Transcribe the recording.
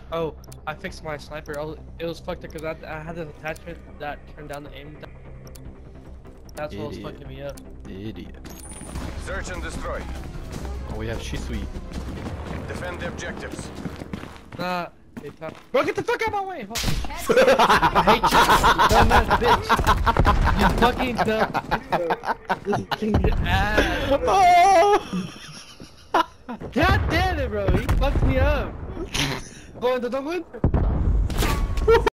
Oh, I fixed my sniper. It was fucked up because I had an attachment that turned down the aim. That's what was fucking me up. Idiot. Search and destroy. Oh, we have Shisui. Defend the objectives. Nah, they pop. Bro, get the fuck out of my way! I hate you, dumbass bitch. You fucking dumb ass. God damn it, bro! He fucked me up. Go in the dog.